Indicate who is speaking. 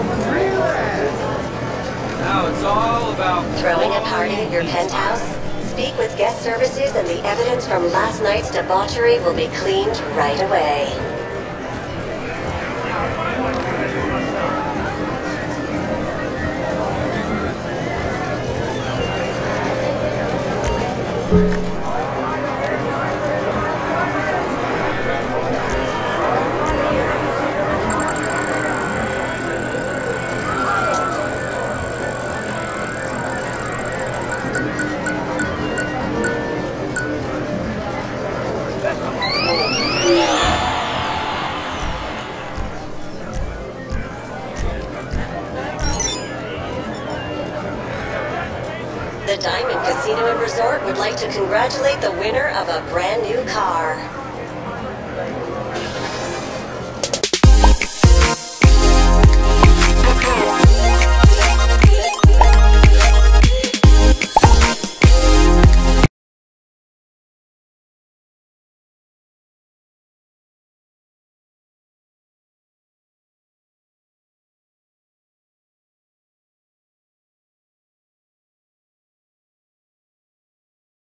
Speaker 1: Now it's all about
Speaker 2: Throwing a party at your penthouse? Speak with guest services and the evidence from last night's debauchery will be cleaned right away. The Diamond Casino and Resort would like to congratulate the winner of a brand new car.